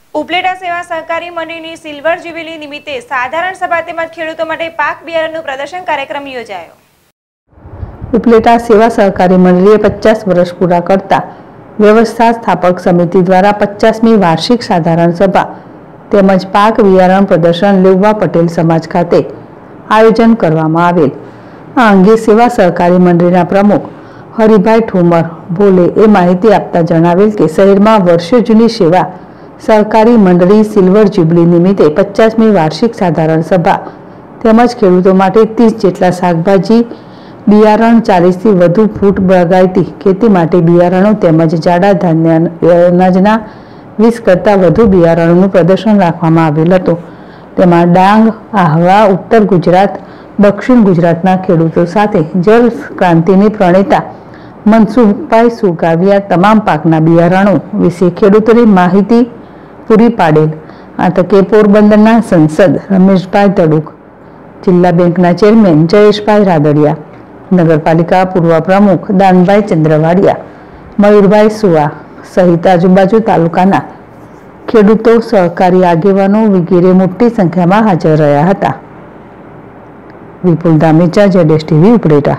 ઉપલેટા સેવા સહકારી મંડળની સિલ્વર જ્યુબિલી નિમિત્તે સાધારણ સભા તેમજ ખેડૂતો માટે પાક બિયારણનું પ્રદર્શન કાર્યક્રમ યોજાયો। ઉપલેટા સેવા સહકારી મંડળીએ 50 વર્ષ પૂરા કરતા વ્યવસ્થા સ્થાપક સમિતિ દ્વારા 50મી વાર્ષિક સાધારણ સભા તેમજ પાક બિયારણ પ્રદર્શન લેઉવા પટેલ સમાજ ખાતે આયોજન કરવામાં આવેલ। આ અંગે સેવા સહકારી મંડળીના પ્રમુખ હરિભાઈ ઠુમર બોલે એ માહિતી આપતા જણાવેલ કે શહેરમાં વર્ષો જૂની સેવા સહકારી મંડળી સિલ્વર જ્યુબિલી નિમિત્તે 50મી વાર્ષિક સાધારણ સભા તેમજ ખેડૂતો માટે 30 જેટલા શાકભાજી બિયારણ 40થી વધુ ફૂટ બાગાયતી ખેતી માટે બિયારણો તેમજ જાડા ધાન્ય અનાજના 20 કરતાં વધુ બિયારણોનું પ્રદર્શન રાખવામાં આવેલ હતું। તેમાં ડાંગ, આહવા, ઉત્તર ગુજરાત, દક્ષિણ ગુજરાતના ખેડૂતો સાથે જળ ક્રાંતિની પ્રણેતા મનસુખભાઈ સુગાવિયા તમામ પાકના બિયારણો વિશે ખેડૂતોને માહિતી પૂરી પાડેલ। આ તકે પોરબંદરના સંસદ રમેશભાઈ તડુક, જિલ્લા બેંકના ચેરમેન જયેશભાઈ રાદડિયા, નગરપાલિકા પૂર્વ પ્રમુખ દાનભાઈ ચંદ્રવાડિયા, મયુરભાઈ સુવા સહિત આજુબાજુ તાલુકાના ખેડૂતો, સહકારી આગેવાનો વગેરે મોટી સંખ્યામાં હાજર રહ્યા હતા। વિપુલ ધામેચા, ZS TV, ઉપલેટા।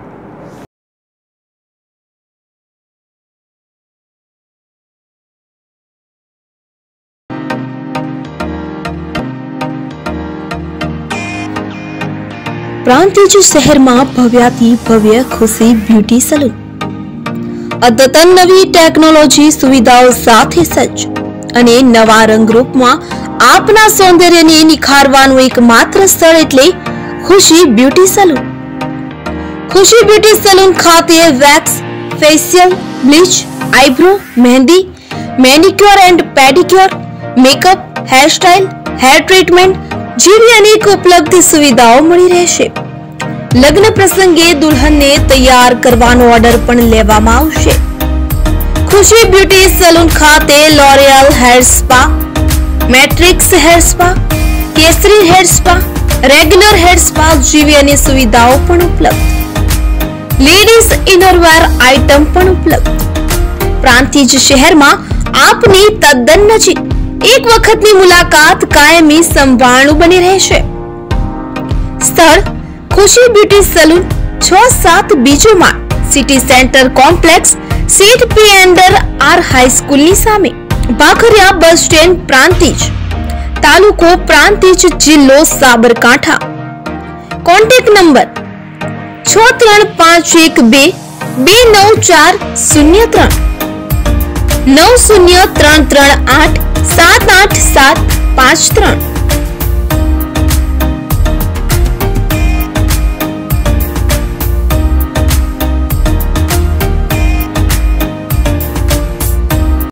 પ્રાંતિજ શહેરમાં ભવ્યાતિ ભવ્ય ખુશી બ્યુટી સલૂન અદ્યતન નવી ટેકનોલોજી સુવિધાઓ સાથે સજ્જ અને નવા રંગરૂપમાં આપના સૌંદર્યને નિખારવાનું એકમાત્ર સ્થળ એટલે Khushi beauty salon. Khushi beauty salon ખાતે wax, facial, bleach, eyebrow, mehndi, manicure and pedicure, makeup, hairstyle, hair treatment જેવી અનેક ઉપલબ્ધ સુવિધાઓ મળી રહેશે। લગ્ન પ્રસંગે દુલ્હનને તૈયાર કરવાનો ઓર્ડર પણ લેવામાં આવશે। ખુશી બ્યુટી સલૂન ખાતે L'Oreal hair spa, Matrix hair spa, Kesari hair spa, regular hair spa જેવી અનેક સુવિધાઓ પણ ઉપલબ્ધ। લેડીઝ ઇનરવેર આઇટમ પણ ઉપલબ્ધ। પ્રાંતિજ શહેરમાં આપની તદ્દન નજીક એક વખતની મુલાકાત કાયમી સંભાળનું બની રહેશે। સ્થળ ખુશી બ્યુટી સલૂન 6-7 બીજો માળ, સિટી સેન્ટર કોમ્પ્લેક્સ, સીટ પી અંડર આર હાઈસ્કૂલની સામે, ભાખરિયા બસ સ્ટેન્ડ, પ્રાંતિજ, તાલુકો પ્રાંતિજ, જિલ્લો સાબરકાંઠા। Contact number 63512 29403 90338 78753।